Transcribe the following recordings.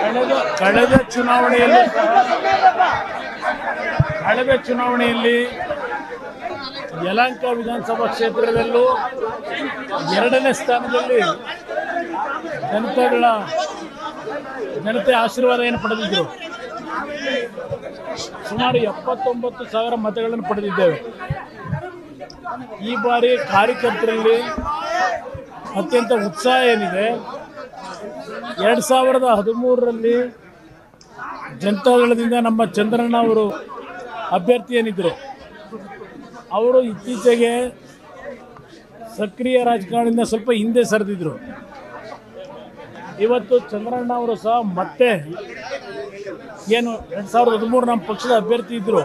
ಕಳೆದ ಚುನಾವಣೆಯಲ್ಲಿ ಯಲಹಂಕ ವಿಧಾನಸಭಾ ಕ್ಷೇತ್ರದಲ್ಲೂ ಎರಡನೇ ಸ್ಥಾನದಲ್ಲಿ ಜನತೆ ಆಶೀರ್ವಾದ ಏನು ಪಡೆದಿದ್ದರು. ಸುಮಾರು 79,000 ಮತಗಳನ್ನು ಪಡೆದಿದ್ದೇವೆ. ಈ ಬಾರಿ ಕಾರ್ಯಕರ್ತರಲ್ಲಿ ಅತ್ಯಂತ ಉತ್ಸಾಹ ಏನಿದೆ. 2013ರಲ್ಲಿ ಜನತಾದಳದಿಂದ ನಮ್ಮ ಚಂದ್ರಣ್ಣ ಅವರು ಅಭ್ಯರ್ಥಿ ಏನಿದ್ದರು, ಅವರು ಇತ್ತೀಚೆಗೆ ಸಕ್ರಿಯ ರಾಜಕಾರಣದಿಂದ ಸ್ವಲ್ಪ ಹಿಂದೆ ಸರಿದಿದ್ರು. ಇವತ್ತು ಚಂದ್ರಣ್ಣ ಅವರು ಸಹ ಮತ್ತೆ ಏನು 2013 ನಮ್ಮ ಪಕ್ಷದ ಅಭ್ಯರ್ಥಿ ಇದ್ದರು,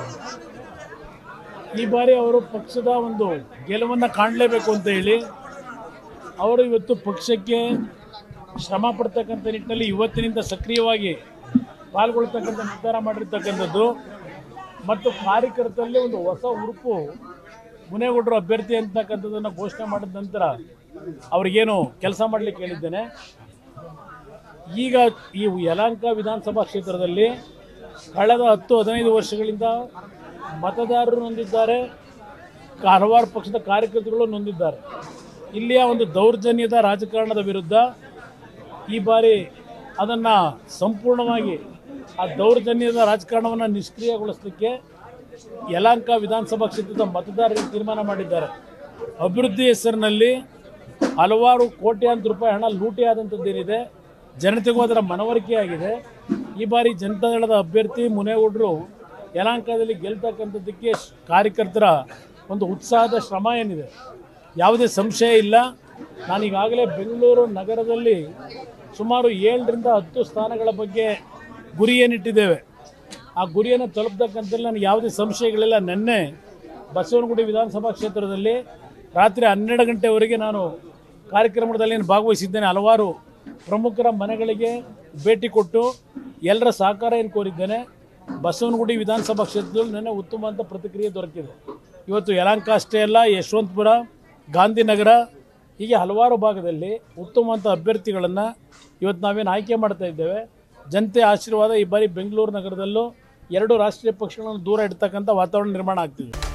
ಈ ಬಾರಿ ಅವರು ಪಕ್ಷದ ಒಂದು ಗೆಲುವನ್ನು ಕಾಣಲೇಬೇಕು ಅಂತ ಹೇಳಿ ಅವರು ಇವತ್ತು ಪಕ್ಷಕ್ಕೆ ಶ್ರಮ ಪಡ್ತಕ್ಕಂಥ ನಿಟ್ಟಿನಲ್ಲಿ ಇವತ್ತಿನಿಂದ ಸಕ್ರಿಯವಾಗಿ ಪಾಲ್ಗೊಳ್ತಕ್ಕಂಥ ನಿರ್ಧಾರ ಮಾಡಿರ್ತಕ್ಕಂಥದ್ದು. ಮತ್ತು ಕಾರ್ಯಕರ್ತರಲ್ಲಿ ಒಂದು ಹೊಸ ಉರುಪು, ಮುನೇಗೌಡರು ಅಭ್ಯರ್ಥಿ ಅಂತಕ್ಕಂಥದ್ದನ್ನು ಘೋಷಣೆ ಮಾಡಿದ ನಂತರ ಅವ್ರಿಗೇನು ಕೆಲಸ ಮಾಡಲಿಕ್ಕೆ ಹೇಳಿದ್ದೇನೆ. ಈಗ ಈ ಯಲಹಂಕ ವಿಧಾನಸಭಾ ಕ್ಷೇತ್ರದಲ್ಲಿ ಕಳೆದ 10-15 ವರ್ಷಗಳಿಂದ ಮತದಾರರು ನೊಂದಿದ್ದಾರೆ, ಹಲವಾರು ಪಕ್ಷದ ಕಾರ್ಯಕರ್ತರುಗಳು ನೊಂದಿದ್ದಾರೆ. ಇಲ್ಲಿಯ ಒಂದು ದೌರ್ಜನ್ಯದ ರಾಜಕಾರಣದ ವಿರುದ್ಧ ಈ ಬಾರಿ ಅದನ್ನು ಸಂಪೂರ್ಣವಾಗಿ ಆ ದೌರ್ಜನ್ಯದ ರಾಜಕಾರಣವನ್ನು ನಿಷ್ಕ್ರಿಯಗೊಳಿಸಲಿಕ್ಕೆ ಯಲಹಂಕ ವಿಧಾನಸಭಾ ಕ್ಷೇತ್ರದ ಮತದಾರರು ತೀರ್ಮಾನ ಮಾಡಿದ್ದಾರೆ. ಅಭಿವೃದ್ಧಿ ಹೆಸರಿನಲ್ಲಿ ಹಲವಾರು ಕೋಟ್ಯಾಂತರ ರೂಪಾಯಿ ಹಣ ಲೂಟಿ ಆದಂಥದ್ದೇನಿದೆ, ಜನತೆಗೂ ಅದರ ಮನವರಿಕೆ ಆಗಿದೆ. ಈ ಬಾರಿ ಜನತಾದಳದ ಅಭ್ಯರ್ಥಿ ಮುನೇಗೌಡರು ಯಲಹಂಕದಲ್ಲಿ ಗೆಲ್ತಕ್ಕಂಥದ್ದಕ್ಕೆ ಕಾರ್ಯಕರ್ತರ ಒಂದು ಉತ್ಸಾಹದ ಶ್ರಮ ಏನಿದೆ, ಯಾವುದೇ ಸಂಶಯ ಇಲ್ಲ. ನಾನೀಗಾಗಲೇ ಬೆಂಗಳೂರು ನಗರದಲ್ಲಿ ಸುಮಾರು 7ರಿಂದ 10 ಸ್ಥಾನಗಳ ಬಗ್ಗೆ ಗುರಿ ಏನಿಟ್ಟಿದ್ದೇವೆ. ಆ ಗುರಿಯನ್ನು ತಲುಪತಕ್ಕಂಥದ್ದು ನನಗೆ ಯಾವುದೇ ಸಂಶಯಗಳಿಲ್ಲ. ನಿನ್ನೆ ಬಸವನಗುಡಿ ವಿಧಾನಸಭಾ ಕ್ಷೇತ್ರದಲ್ಲಿ ರಾತ್ರಿ 12 ಗಂಟೆವರೆಗೆ ನಾನು ಕಾರ್ಯಕ್ರಮದಲ್ಲಿ ಭಾಗವಹಿಸಿದ್ದೇನೆ. ಹಲವಾರು ಪ್ರಮುಖರ ಮನೆಗಳಿಗೆ ಭೇಟಿ ಕೊಟ್ಟು ಎಲ್ಲರ ಸಹಕಾರ ಏನು ಕೋರಿದ್ದೇನೆ. ಬಸವನಗುಡಿ ವಿಧಾನಸಭಾ ಕ್ಷೇತ್ರದಲ್ಲಿ ನಿನ್ನೆ ಉತ್ತಮ ಅಂತ ಪ್ರತಿಕ್ರಿಯೆ ದೊರಕಿದೆ. ಇವತ್ತು ಯಲಹಂಕ ಅಷ್ಟೇ ಅಲ್ಲ, ಯಶವಂತಪುರ, ಗಾಂಧಿನಗರ, ಹೀಗೆ ಹಲವಾರು ಭಾಗದಲ್ಲಿ ಉತ್ತಮವಂತ ಅಭ್ಯರ್ಥಿಗಳನ್ನು ಇವತ್ತು ನಾವೇನು ಆಯ್ಕೆ ಮಾಡ್ತಾ ಇದ್ದೇವೆ. ಜನತೆ ಆಶೀರ್ವಾದ ಈ ಬಾರಿ ಬೆಂಗಳೂರು ನಗರದಲ್ಲೂ 2 ರಾಷ್ಟ್ರೀಯ ಪಕ್ಷಗಳನ್ನು ದೂರ ಇಡ್ತಕ್ಕಂಥ ವಾತಾವರಣ ನಿರ್ಮಾಣ ಆಗ್ತಿದೆ.